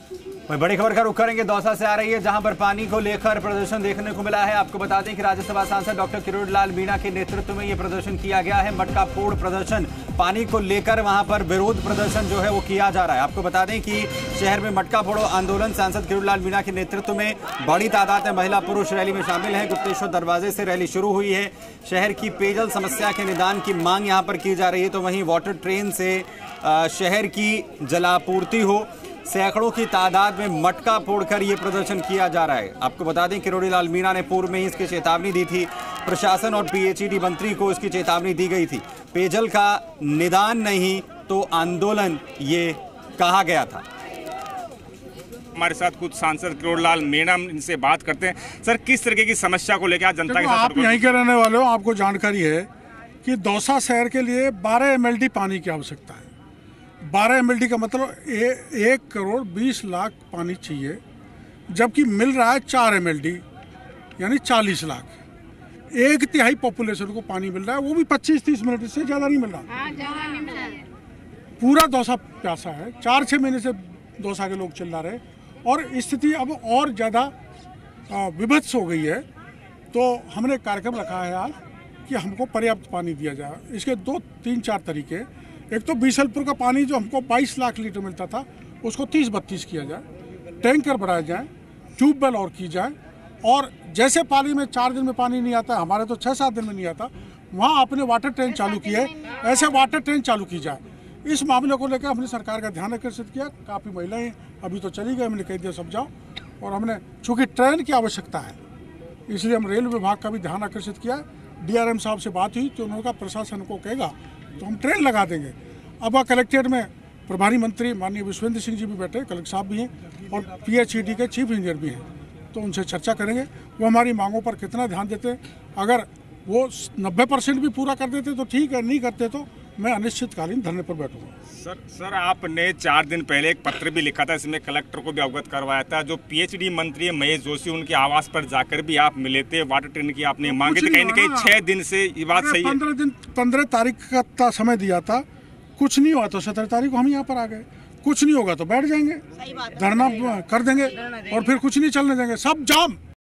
वही बड़ी खबर का रुख करेंगे, दौसा से आ रही है जहां पर पानी को लेकर प्रदर्शन देखने को मिला है। आपको बता दें कि राज्यसभा सांसद डॉक्टर किरोड़ीलाल मीणा के नेतृत्व में यह प्रदर्शन किया गया है। मटका फोड़ प्रदर्शन, पानी को लेकर वहां पर विरोध प्रदर्शन जो है वो किया जा रहा है। आपको बता दें कि शहर में मटका फोड़ो आंदोलन सांसद किरोड़ीलाल मीणा के नेतृत्व में बड़ी तादाद में महिला पुरुष रैली में शामिल है। गुप्तेश्वर दरवाजे से रैली शुरू हुई है। शहर की पेयजल समस्या के निदान की मांग यहाँ पर की जा रही है, तो वहीं वाटर ट्रेन से शहर की जलापूर्ति हो। सैकड़ों की तादाद में मटका फोड़कर ये प्रदर्शन किया जा रहा है। आपको बता दें किरोड़ीलाल मीणा ने पूर्व में ही इसकी चेतावनी दी थी। प्रशासन और पीएचईडी मंत्री को इसकी चेतावनी दी गई थी। पेयजल का निदान नहीं तो आंदोलन, ये कहा गया था। हमारे साथ कुछ सांसद किरोड़ीलाल मीणा, इनसे बात करते हैं। सर, किस तरीके की समस्या को लेकर जनता के साथ? आप यहीं के रहने वाले हो, आपको जानकारी है कि दौसा शहर के लिए 12 MLD पानी की आवश्यकता है। 12 MLD का मतलब 1 करोड़ 20 लाख पानी चाहिए, जबकि मिल रहा है 4 MLD यानी 40 लाख। 1/3 पॉपुलेशन को पानी मिल रहा है, वो भी 25-30 मिनट से ज़्यादा नहीं मिल रहा। पूरा दौसा प्यासा है। 4-6 महीने से दौसा के लोग चिल्ला रहे और स्थिति अब और ज़्यादा विभत्स हो गई है। तो हमने कार्यक्रम रखा है आज कि हमको पर्याप्त पानी दिया जाए। इसके 2-3-4 तरीके। एक तो बीसलपुर का पानी जो हमको 22 लाख लीटर मिलता था, उसको 30-32 किया जाए, टैंकर बढ़ाया जाए, ट्यूबवेल और की जाए। और जैसे पाली में 4 दिन में पानी नहीं आता, हमारे तो 6-7 दिन में नहीं आता, वहाँ आपने वाटर ट्रेन चालू की है, ऐसे वाटर ट्रेन चालू की जाए। इस मामले को लेकर हमने सरकार का ध्यान आकर्षित किया। काफ़ी महिलाएं अभी तो चली गई, हमने कह दिया सब जाओ। और हमने चूँकि ट्रेन की आवश्यकता है, इसलिए हम रेल विभाग का भी ध्यान आकर्षित किया। DRM साहब से बात हुई तो उन्होंने कहा प्रशासन को कहेगा तो हम ट्रेन लगा देंगे। अब कलेक्ट्रेट में प्रभारी मंत्री माननीय विश्वेंद्र सिंह जी भी बैठे, कलेक्टर साहब भी हैं और PHED के चीफ इंजीनियर भी हैं, तो उनसे चर्चा करेंगे वो हमारी मांगों पर कितना ध्यान देते हैं। अगर वो 90% भी पूरा कर देते तो ठीक है, नहीं करते तो मैं अनिश्चितकालीन धरने पर बैठूंगा। सर आपने 4 दिन पहले एक पत्र भी लिखा था, इसमें कलेक्टर को भी अवगत करवाया था। जो PHED मंत्री है महेश जोशी, उनके आवास पर जाकर भी आप मिले थे, वाटर ट्रेन की आपने मांगे थी। कहीं ना कहीं 6 दिन से ये बात सही है। 15 तारीख का समय दिया था, कुछ नहीं हुआ तो 17 तारीख को हम यहाँ पर आ गए। कुछ नहीं होगा तो बैठ जाएंगे, धरना कर देंगे और फिर कुछ नहीं चलने देंगे, सब जाम।